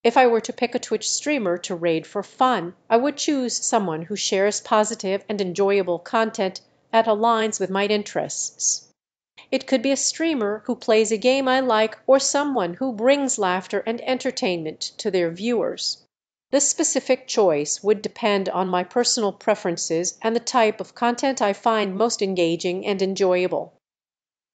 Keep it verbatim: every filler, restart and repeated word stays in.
If I were to pick a Twitch streamer to raid for fun, I would choose someone who shares positive and enjoyable content that aligns with my interests. It could be a streamer who plays a game I like or someone who brings laughter and entertainment to their viewers. This specific choice would depend on my personal preferences and the type of content I find most engaging and enjoyable.